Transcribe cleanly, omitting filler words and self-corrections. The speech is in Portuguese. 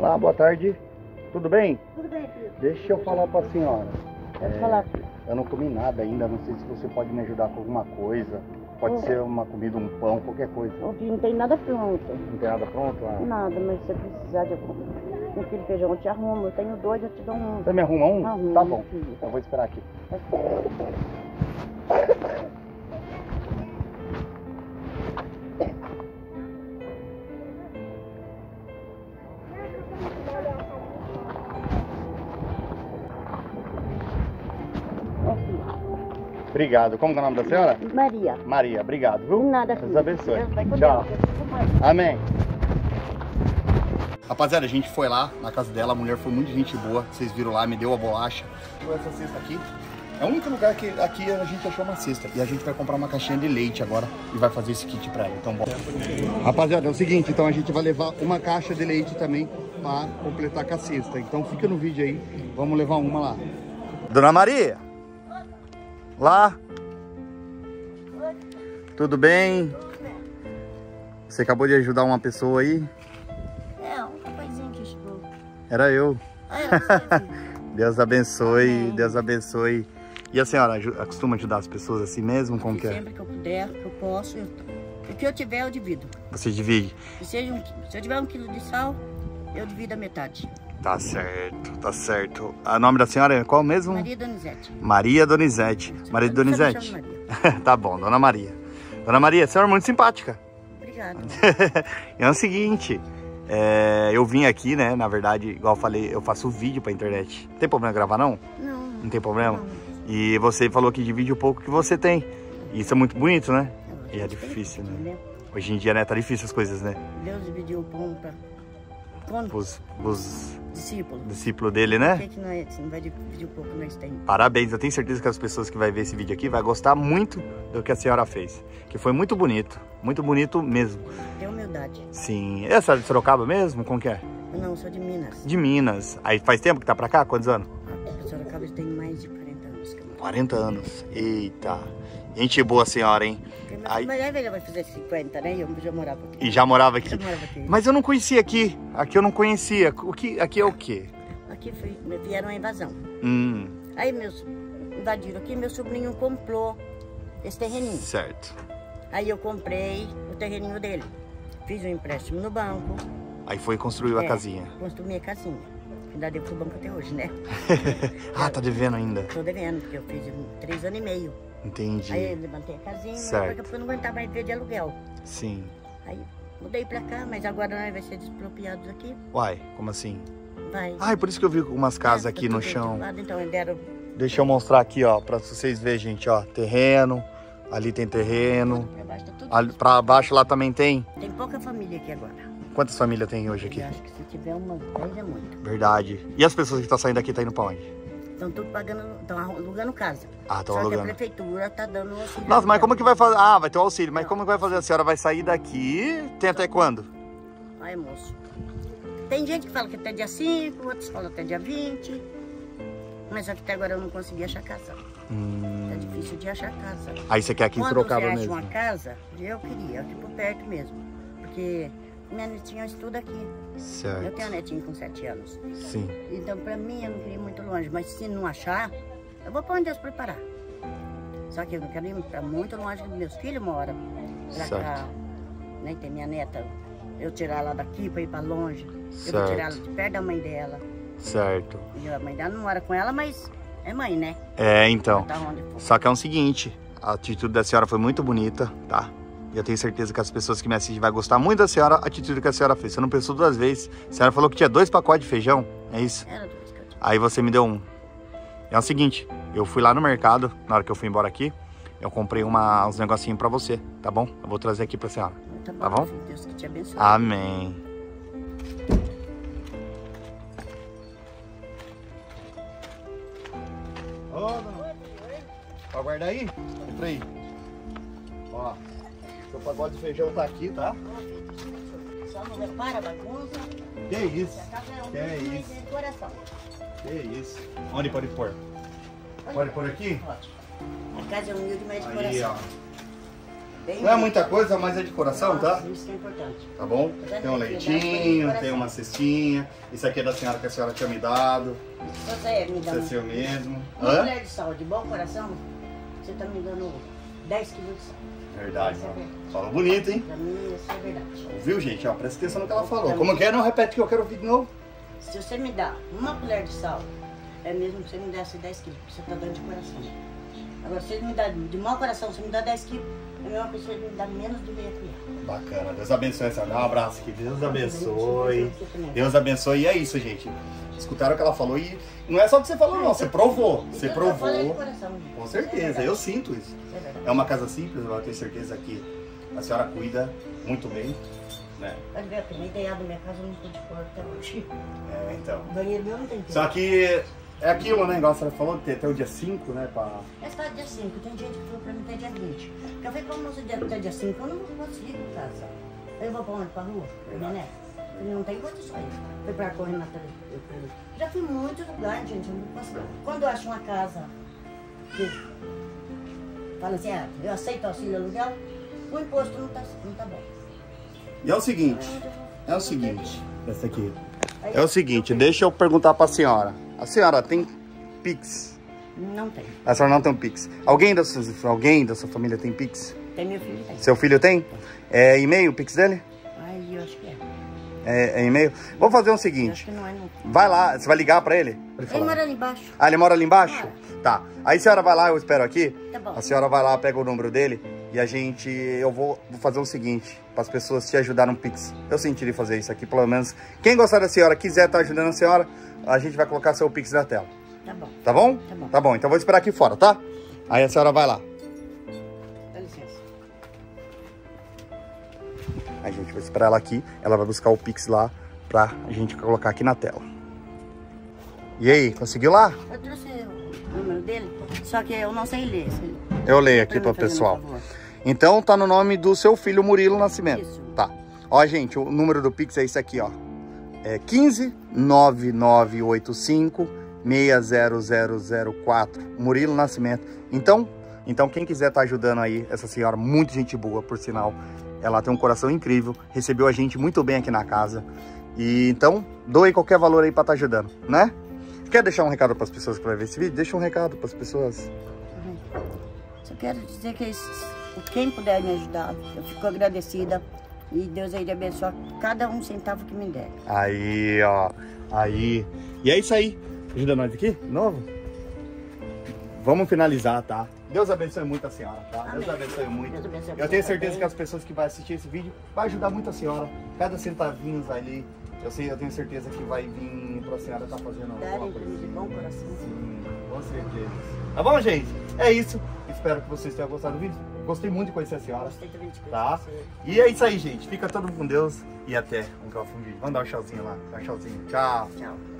Olá, boa tarde. Tudo bem? Tudo bem, filho. Deixa eu falar pra senhora. Pode falar. Eu não comi nada ainda, não sei se você pode me ajudar com alguma coisa. Pode ser uma comida, um pão, qualquer coisa. Ô, filho, não tem nada pronto. Não tem nada pronto? Ah. Nada, mas se você precisar de algum quilo de feijão, eu te arrumo. Eu tenho 2, eu te dou um. Você me arruma um? Arrumo, Tá bom. filho. Eu vou esperar aqui. Ô, filho. Obrigado. Como é o nome da senhora? Maria. Maria, obrigado, viu? De nada, filho. Deus abençoe. Deus vai com Tchau. Deus. Amém. Rapaziada, a gente foi lá na casa dela, a mulher foi muito gente boa. Vocês viram lá, me deu a bolacha. Essa cesta aqui é o único lugar que aqui a gente achou uma cesta. E a gente vai comprar uma caixinha de leite agora e vai fazer esse kit pra ela. Então, bom. Rapaziada, é o seguinte, então a gente vai levar uma caixa de leite também para completar com a cesta. Então fica no vídeo aí, vamos levar uma lá. Dona Maria! Lá! Tudo bem? Você acabou de ajudar uma pessoa aí? É, um rapazinho que chegou. Era eu. Era você, filho. Deus abençoe, Amém. Deus abençoe. E a senhora costuma ajudar as pessoas assim mesmo? Como que é? Sempre que eu puder, que eu posso. O que eu tiver, eu divido. Você divide? E se eu tiver 1 quilo de sal, eu divido a metade. Tá certo, tá certo. O nome da senhora é qual mesmo? Maria Donizete. Maria Donizete. Maria Donizete? Maria. Tá bom, Dona Maria. Dona Maria, a senhora é muito simpática. Obrigada. É o seguinte, eu vim aqui, né, na verdade, igual eu falei, eu faço vídeo pra internet. Tem problema gravar, não? Não. Não tem problema? Não. E você falou que divide o pouco que você tem. Isso é muito bonito, né? A E é gente tem difícil, que, né? Hoje em dia, né, tá difícil as coisas, né? Deus dividiu o pão para Os discípulos. discípulos dele, Por né? que nós não vai dividir o pouco que nós temos? Parabéns, eu tenho certeza que as pessoas que vai ver esse vídeo aqui vai gostar muito do que a senhora fez. Que foi muito bonito mesmo. Tem humildade. Sim. Essa é de Sorocaba mesmo? Como que é? Eu não, sou de Minas. De Minas. Aí faz tempo que tá pra cá? Quantos anos? A Sorocaba tem mais de 40 anos que eu moro. 40 anos. Eita. Gente boa senhora, hein? Aí- Mas aí vai fazer 50, né? Eu já morava aqui. E já morava aqui. Já morava aqui. Mas eu não conhecia aqui. Aqui eu não conhecia. Aqui é o quê? Aqui vieram uma invasão. Aí invadiram aqui, meu sobrinho comprou esse terreninho. Certo. Aí eu comprei o terreninho dele. Fiz um empréstimo no banco. Aí foi e construiu a casinha. Construí minha casinha. Ainda devo pro banco até hoje, né? Ah, tá devendo ainda. Tô devendo, porque eu fiz 3 anos e meio. Entendi. Aí eu levantei a casinha, Certo. porque eu não aguentava mais viver de aluguel. Sim. Aí mudei pra cá, mas agora nós vai ser despropriados aqui. Uai, como assim? Vai. Ai, por isso que eu vi umas casas Tá aqui no tudo chão. do lado, então, eles deram Deixa eu mostrar aqui, ó, pra vocês verem, gente, ó. Terreno. Ali tem terreno. pra baixo, tá tudo. Ali, pra baixo lá também tem. Tem pouca família aqui agora. Quantas famílias tem hoje aqui? Eu acho que se tiver umas 10 é muito. Verdade. E as pessoas que estão saindo daqui tá indo pra onde? Estão tudo pagando, estão alugando casa. Ah, estão Só alugando. que a prefeitura tá dando um auxílio. Nossa, mas como que vai fazer? Ah, vai ter o auxílio. Mas Não. como que vai fazer? A senhora vai sair daqui? Tem até quando? Ai, moço. Tem gente que fala que até dia 5, outros falam até dia 20. Mas só que até agora eu não consegui achar casa. Tá difícil de achar casa. Aí você quer aqui em Quando Sorocaba você acha mesmo? uma casa, eu queria, aqui por perto mesmo. Porque minha netinha estuda aqui. Eu Certo. tenho uma netinha com 7 anos. Sim. Então, pra mim, eu não queria ir muito longe. Mas se não achar, eu vou pra onde Deus preparar. Só que eu não quero ir pra muito longe, que meus filhos moram pra Certo. cá. Né? Tem minha neta, eu tirar ela daqui pra ir pra longe. Eu Certo. vou tirar ela de perto da mãe dela. Certo. E a mãe dela não mora com ela, mas é mãe, né? É, então. Tá onde for. Só que é o seguinte, a atitude da senhora foi muito bonita, tá? E eu tenho certeza que as pessoas que me assistem vão gostar muito da senhora, a atitude que a senhora fez. Você não pensou 2 vezes. A senhora falou que tinha 2 pacotes de feijão, é isso? Era tudo isso que eu tinha. Aí você me deu um. É o seguinte, eu fui lá no mercado, na hora que eu fui embora aqui, eu comprei uns negocinhos pra você, tá bom? Eu vou trazer aqui pra senhora. Tá bom? Filho, Deus que te abençoe. Amém. Ô, dona. Pode guardar aí? Entra aí. Ó, seu pacote de feijão tá aqui, tá? Só não repara a bagunça. Que isso? A casa é Que humilde, isso? mas é de coração. Que isso? Onde pode pôr? Pode pôr aqui? Ótimo. A casa é humilde, mas é de Aí, ó. coração. Não é muita coisa, mas é de coração, tá? Isso que é importante. Tá bom? Tem um leitinho, tem uma cestinha. Isso aqui é da senhora que a senhora tinha me dado. Você me dá Isso é seu mesmo. uma colher de sal de bom coração, você tá me dando 10 quilos de sal. Verdade, falou bonito, hein? Pra mim, isso é verdade. Ouviu, gente? Ó, presta atenção no que ela falou. Como que é? Não repete que eu quero ouvir de novo. Se você me dá uma colher de sal, é mesmo que você me desse 10 quilos, porque você tá dando de coração. Agora, se você me dá de mau coração, você me dá 10 quilos, é a mesma pessoa que me dá menos de meia colher. Bacana, Deus abençoe, senhora. Dá um abraço aqui, Deus abençoe. Deus abençoe. E é isso, gente. Escutaram o que ela falou e não é só o que você falou, não. Você provou. Você provou. Com certeza, eu sinto isso. É uma casa simples, eu tenho certeza que a senhora cuida muito bem, né? Pode ver, a primeira ideia da minha casa eu não pude pôr até hoje. É, então. O banheiro meu não tem tempo. Só que é aquilo, né? Igual a senhora falou, tem até o dia 5, né? É só dia 5, tem gente que falou pra mim até dia 20. Porque eu falei, como não sei até dia 5, eu não vou conseguir em casa. Eu vou pra onde? Pra rua? Pra minha neta? Não tem condições. Fui pra correr na televisão. Já fui em muitos lugares, gente. Eu não consigo. Quando eu acho uma casa que fala assim, ah, eu aceito auxílio aluguel, o imposto não tá bom. E é o seguinte, essa aqui. É o seguinte, deixa eu perguntar pra senhora. A senhora tem Pix? Não tem. A senhora não tem um Pix. Alguém da sua família tem Pix? Tem meu filho, tem. Seu filho tem? É e-mail o Pix dele? Ai, eu acho que é. É e-mail? Vamos fazer o seguinte. Acho que não é, não. Vai lá, você vai ligar pra ele? Ele mora ali embaixo. Ah, ele mora ali embaixo? Tá. Aí a senhora vai lá, eu espero aqui. Tá bom. A senhora vai lá, pega o número dele e eu vou fazer o seguinte, para as pessoas te ajudar no Pix. Eu sentiria fazer isso aqui, pelo menos. Quem gostar da senhora, quiser estar ajudando a senhora, a gente vai colocar seu Pix na tela. Tá bom. Tá bom? Tá bom. Tá bom, então vou esperar aqui fora, tá? Aí a senhora vai lá. Dá licença. Aí a gente vai esperar ela aqui, ela vai buscar o Pix lá pra gente colocar aqui na tela. E aí, conseguiu lá? Eu trouxe o número dele, só que eu não sei ler. Eu leio aqui para o pessoal. Então tá no nome do seu filho Murilo Nascimento. Isso. Tá. Ó, gente, o número do Pix é esse aqui, ó. É 159985 60004. Murilo Nascimento. Então quem quiser tá ajudando aí essa senhora, muito gente boa, por sinal. Ela tem um coração incrível, recebeu a gente muito bem aqui na casa. E então, doe qualquer valor aí para estar ajudando, né? Quer deixar um recado para as pessoas que vão ver esse vídeo? Deixa um recado para as pessoas. Só quero dizer que quem puder me ajudar, eu fico agradecida. E Deus aí abençoe cada um centavo que me der. Aí, ó. Aí. E é isso aí. Ajuda nós aqui, de novo? Vamos finalizar, tá? Deus abençoe muito a senhora, tá? Amém. Deus abençoe muito. Deus abençoe Eu tenho você certeza também. que as pessoas que vão assistir esse vídeo vai ajudar muito a senhora. Cada centavinho ali, eu tenho certeza que vai vir pra senhora estar fazendo alguma Darem coisa. de bom coração. Sim, com certeza. Tá bom, gente? É isso. Espero que vocês tenham gostado do vídeo. Gostei muito de conhecer a senhora. Gostei também de conhecer Tá? você. E é isso aí, gente. Fica todo mundo com Deus. E até um próximo vídeo. Vamos dar um tchauzinho lá. Dá um tchauzinho. Tchau. Tchau.